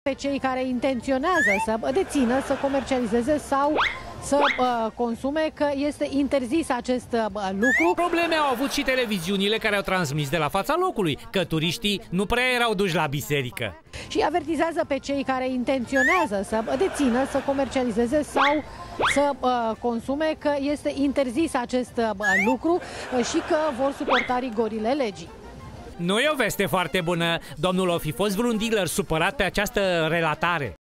pe cei care intenționează să dețină, să comercializeze sau să consume, că este interzis acest lucru. Probleme au avut și televiziunile care au transmis de la fața locului, că turiștii nu prea erau duși la biserică. Și avertizează pe cei care intenționează să dețină, să comercializeze sau să consume, că este interzis acest lucru și că vor suporta rigorile legii. Nu e o veste foarte bună. Domnul o fi fost vreun dealer supărat pe această relatare?